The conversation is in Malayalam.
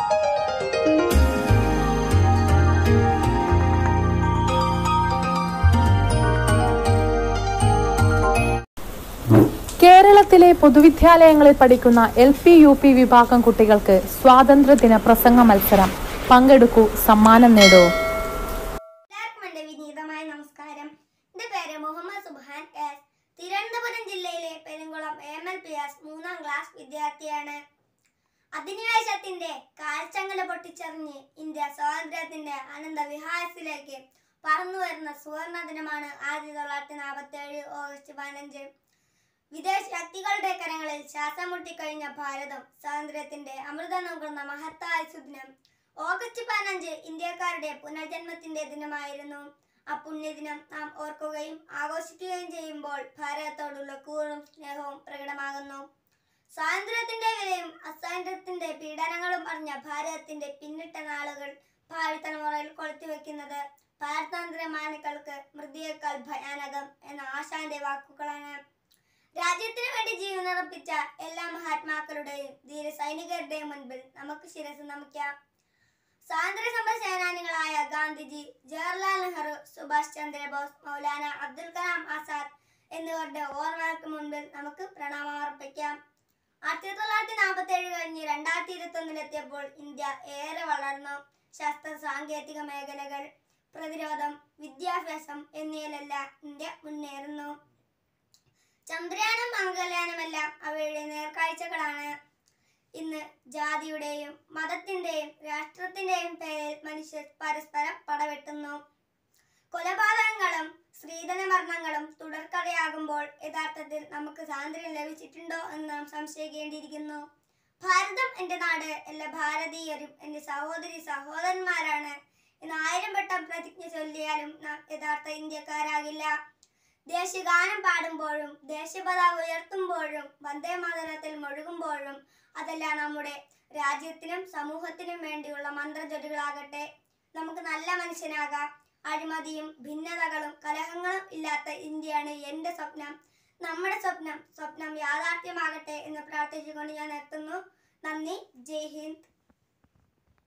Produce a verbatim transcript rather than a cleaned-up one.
കേരളത്തിലെ പൊതുവിദ്യാലയങ്ങളിൽ പഠിക്കുന്ന എൽ പി യു പി വിഭാഗം കുട്ടികൾക്ക് സ്വാതന്ത്ര്യദിന പ്രസംഗ മത്സരം. പങ്കെടുക്കൂ, സമ്മാനം നേടൂ. എല്ലാവർക്കും എന്റെ വിനീതമായ നമസ്കാരം. എന്റെ പേര് മുഹമ്മദ് സുബ്ഹാൻ എസ്. തിരുവനന്തപുരം ജില്ലയിലെ Perumkulam M L P S മൂന്നാം ക്ലാസ് വിദ്യാർത്ഥിയാണ്. അധിനിവേശത്തിന്റെ കാൽച്ചങ്ങല പൊട്ടിച്ചെറിഞ്ഞ് ഇന്ത്യ സ്വാതന്ത്ര്യത്തിന്റെ അനന്ത വിഹാരത്തിലേക്ക് പറന്നു വരുന്ന സുവർണ ദിനമാണ് ആയിരത്തി തൊള്ളായിരത്തി നാൽപ്പത്തി ഏഴ് ഓഗസ്റ്റ് പതിനഞ്ച്. വിദേശ ശക്തികളുടെ കരങ്ങളിൽ ശ്വാസം മുട്ടിക്കഴിഞ്ഞ ഭാരതം സ്വാതന്ത്ര്യത്തിന്റെ അമൃതം നുകർന്ന മഹത്തായ സുദിനം. ഓഗസ്റ്റ് പതിനഞ്ച് ഇന്ത്യക്കാരുടെ പുനർജന്മത്തിന്റെ ദിനമായിരുന്നു. ആ പുണ്യദിനം നാം ഓർക്കുകയും ആഘോഷിക്കുകയും ചെയ്യുമ്പോൾ ഭാരതത്തോടുള്ള കൂറും സ്നേഹവും പ്രകടമാകുന്നു. സ്വാതന്ത്ര്യത്തിന്റെ വിലയും അസ്വാതന്ത്ര്യത്തിന്റെ പീഡനങ്ങളും അറിഞ്ഞ ഭാരതത്തിന്റെ പിന്നിട്ട നാളുകൾ ഭാവി തലമുറയിൽ കൊളുത്തിവെക്കുന്നത് പാരതന്ത്ര്യമാനികൾക്ക് മൃതിയേക്കാൾ ഭയാനകം എന്ന ആശാന്റെ വാക്കുകളാണ്. രാജ്യത്തിന് വേണ്ടി ജീവനർപ്പിച്ച എല്ലാ മഹാത്മാക്കളുടെയും ധീര സൈനികരുടെയും മുൻപിൽ നമുക്ക് ശിരസ് നമിക്കാം. സ്വാതന്ത്ര്യ സമര സേനാനികളായ ഗാന്ധിജി, ജവഹർലാൽ നെഹ്റു, സുഭാഷ് ചന്ദ്രബോസ്, മൗലാന അബ്ദുൽ കലാം ആസാദ് എന്നിവരുടെ ഓർമ്മകൾക്ക് മുൻപിൽ നമുക്ക് പ്രണാമം അർപ്പിക്കാം. ആയിരത്തി തൊള്ളായിരത്തി നാൽപ്പത്തി ഏഴ് കഴിഞ്ഞ് രണ്ടായിരത്തി ഇരുപത്തി ഒന്നിലെത്തിയപ്പോൾ ഇന്ത്യ ഏറെ വളർന്നു. ശാസ്ത്ര സാങ്കേതിക മേഖലകൾ, പ്രതിരോധം, വിദ്യാഭ്യാസം എന്നിവയിലെല്ലാം ഇന്ത്യ മുന്നേറുന്നു. ചന്ദ്രയാനും മംഗൾയാനുമെല്ലാം അവയുടെ നേർക്കാഴ്ചകളാണ്. ഇന്ന് ജാതിയുടെയും മതത്തിന്റെയും രാഷ്ട്രത്തിന്റെയും പേരിൽ മനുഷ്യർ പരസ്പരം പടവെട്ടുന്നു. കൊലപാതകങ്ങളും സ്ത്രീധന മരണങ്ങളും തുടർക്കഥയാകുമ്പോൾ യഥാർത്ഥത്തിൽ നമുക്ക് സ്വാതന്ത്ര്യം ലഭിച്ചിട്ടുണ്ടോ എന്ന് നാം സംശയിക്കേണ്ടിയിരിക്കുന്നു. ഭാരതം എന്റെ നാട്, എല്ലാ ഭാരതീയരും എന്റെ സഹോദരി സഹോദരന്മാരാണ് എന്ന് ആയിരം വട്ടം പ്രതിജ്ഞ ചൊല്ലിയാലും നാം യഥാർത്ഥ ഇന്ത്യക്കാരാകില്ല. ദേശീയഗാനം പാടുമ്പോഴും ദേശീയപതാക ഉയർത്തുമ്പോഴും വന്ദേ മാതരത്തിൽ മുഴുകുമ്പോഴും അതെല്ലാം നമ്മുടെ രാജ്യത്തിനും സമൂഹത്തിനും വേണ്ടിയുള്ള മന്ത്രജൊലികളാകട്ടെ. നമുക്ക് നല്ല മനുഷ്യനാകാം. അഴിമതിയും ഭിന്നതകളും കലഹങ്ങളും ഇല്ലാത്ത ഇന്ത്യയാണ് എന്റെ സ്വപ്നം. നമ്മുടെ സ്വപ്നം സ്വപ്നം യാഥാർത്ഥ്യമാകട്ടെ എന്ന് പ്രാർത്ഥിച്ചുകൊണ്ട് ഞാൻ എത്തുന്നു. നന്ദി. ജയ് ഹിന്ദ്.